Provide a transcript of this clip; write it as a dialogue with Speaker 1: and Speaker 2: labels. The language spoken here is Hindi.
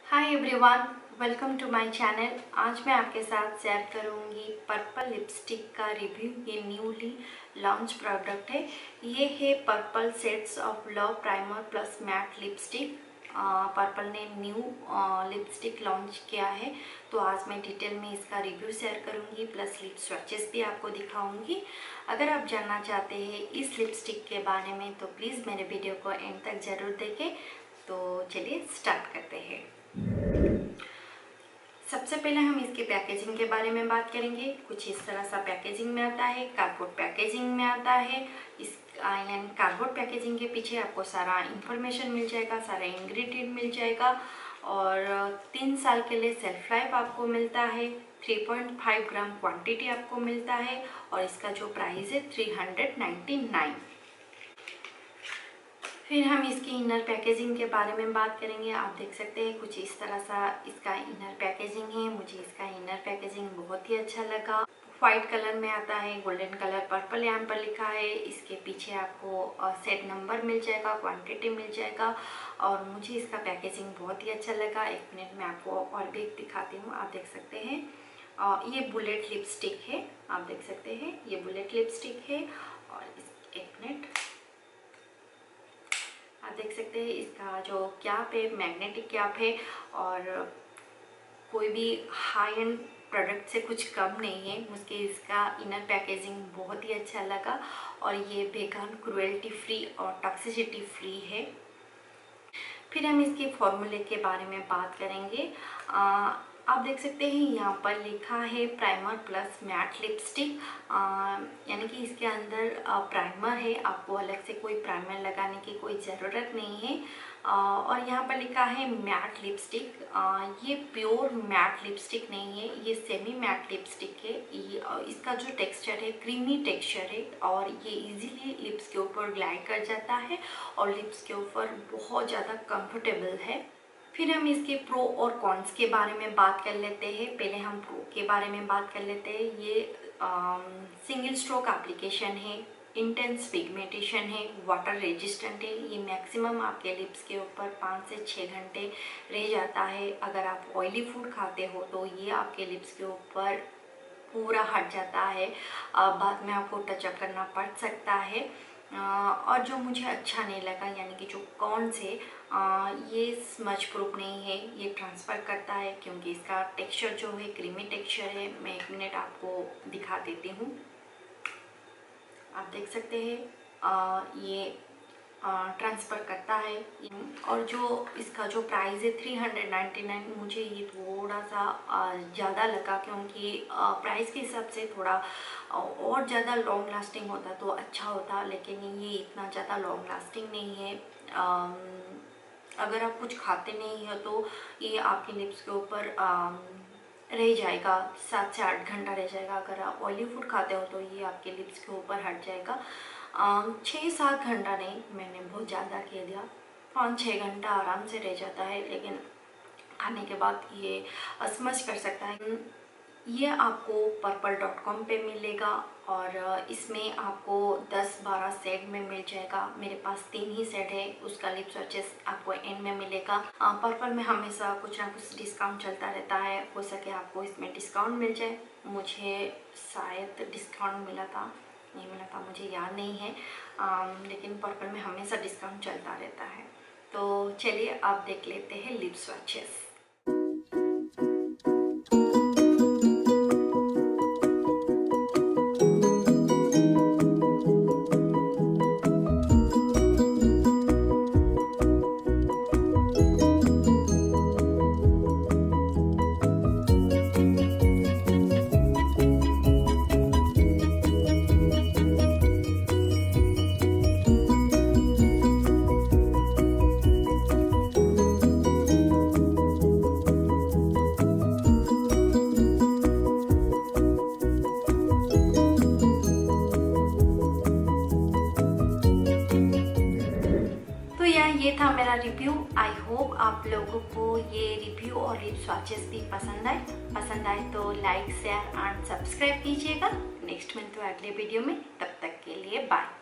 Speaker 1: Hi everyone, welcome to my channel. आज मैं आपके साथ शेयर करूंगी पर्पल लिपस्टिक का रिव्यू। ये न्यूली लॉन्च प्रोडक्ट है। ये है purple shades of love primer plus matte lipstick. Purple ने न्यू लिपस्टिक लॉन्च किया है, तो आज मैं डिटेल में इसका रिव्यू शेयर करूंगी, प्लस लिप स्वैचेस भी आपको दिखाऊंगी। अगर आप जानना चाहते हैं इस लिपस्टिक के बारे में तो प्लीज़ मेरे वीडियो को एंड तक ज़रूर देखें। तो चलिए स्टार्ट करते हैं। सबसे पहले हम इसके पैकेजिंग के बारे में बात करेंगे। कुछ इस तरह सा पैकेजिंग में आता है, कार्डबोर्ड पैकेजिंग में आता है। इस यानी कार्डबोर्ड पैकेजिंग के पीछे आपको सारा इंफॉर्मेशन मिल जाएगा, सारा इंग्रेडिएंट मिल जाएगा और 3 साल के लिए सेल्फ लाइफ आपको मिलता है। 3.5 ग्राम क्वांटिटी आपको मिलता है और इसका जो प्राइस है 399। फिर हम इसकी इनर पैकेजिंग के बारे में बात करेंगे। आप देख सकते हैं कुछ इस तरह सा इसका इनर पैकेजिंग है। मुझे इसका इनर पैकेजिंग बहुत ही अच्छा लगा। वाइट कलर में आता है, गोल्डन कलर पर्पल यहाँ पर लिखा है। इसके पीछे आपको सेट नंबर मिल जाएगा, क्वांटिटी मिल जाएगा और मुझे इसका पैकेजिंग बहुत ही अच्छा लगा। एक मिनट में आपको और भी दिखाती हूँ। आप देख सकते हैं ये बुलेट लिपस्टिक है। आप देख सकते हैं ये बुलेट लिपस्टिक है और एक मिनट आप देख सकते हैं इसका जो कैप है मैग्नेटिक कैप है और कोई भी हाई एंड प्रोडक्ट से कुछ कम नहीं है। मुझे इसका इनर पैकेजिंग बहुत ही अच्छा लगा और ये वेगन, क्रुएल्टी फ्री और टॉक्सिसिटी फ्री है। फिर हम इसके फॉर्मूले के बारे में बात करेंगे। आप देख सकते हैं यहाँ पर लिखा है प्राइमर प्लस मैट लिपस्टिक, यानी कि इसके अंदर प्राइमर है। आपको अलग से कोई प्राइमर लगाने की कोई ज़रूरत नहीं है। और यहाँ पर लिखा है मैट लिपस्टिक। ये प्योर मैट लिपस्टिक नहीं है, ये सेमी मैट लिपस्टिक है। इसका जो टेक्सचर है क्रीमी टेक्सचर है और ये इजीली लिप्स के ऊपर ग्लाइड कर जाता है और लिप्स के ऊपर बहुत ज़्यादा कंफर्टेबल है। फिर हम इसके प्रो और कॉन्स के बारे में बात कर लेते हैं। पहले हम प्रो के बारे में बात कर लेते हैं। ये सिंगल स्ट्रोक एप्लीकेशन है, इंटेंस पिगमेंटेशन है, वाटर रेजिस्टेंट है। ये मैक्सिमम आपके लिप्स के ऊपर 5 से 6 घंटे रह जाता है। अगर आप ऑयली फूड खाते हो तो ये आपके लिप्स के ऊपर पूरा हट जाता है। बाद में आपको टचअप करना पड़ सकता है। और जो मुझे अच्छा नहीं लगा यानी कि जो कौन से ये स्मज प्रूफ नहीं है, ये ट्रांसफ़र करता है क्योंकि इसका टेक्सचर जो है क्रीमी टेक्सचर है। मैं एक मिनट आपको दिखा देती हूँ। आप देख सकते हैं ये ट्रांसफ़र करता है। और जो इसका जो प्राइस है 399, मुझे ये थोड़ा सा ज़्यादा लगा क्योंकि प्राइस के हिसाब से थोड़ा और ज़्यादा लॉन्ग लास्टिंग होता तो अच्छा होता, लेकिन ये इतना ज़्यादा लॉन्ग लास्टिंग नहीं है। अगर आप कुछ खाते नहीं हो तो ये आपके लिप्स के ऊपर रह जाएगा, 7 से 8 घंटा रह जाएगा। अगर आप ऑयली फूड खाते हो तो ये आपके लिप्स के ऊपर हट जाएगा। 6-7 घंटा नहीं, मैंने बहुत ज़्यादा कह दिया, 5-6 घंटा आराम से रह जाता है, लेकिन खाने के बाद ये स्मज कर सकता है। ये आपको purple.com पे मिलेगा और इसमें आपको 10-12 सेट में मिल जाएगा। मेरे पास 3 ही सेट है, उसका लिप स्वैचेस आपको एंड में मिलेगा। पर्पल में हमेशा कुछ ना कुछ डिस्काउंट चलता रहता है, हो सके आपको इसमें डिस्काउंट मिल जाए। मुझे शायद डिस्काउंट मिला था, नहीं मिला था मुझे याद नहीं है, लेकिन पर्पल में हमेशा डिस्काउंट चलता रहता है। तो चलिए आप देख लेते हैं लिप स्वैचेस। ये था मेरा रिव्यू। आई होप आप लोगों को ये रिव्यू और लिप स्वैचेस भी पसंद आए तो लाइक, शेयर एंड सब्सक्राइब कीजिएगा। नेक्स्ट मिलते हैं अगले वीडियो में, तब तक के लिए बाय।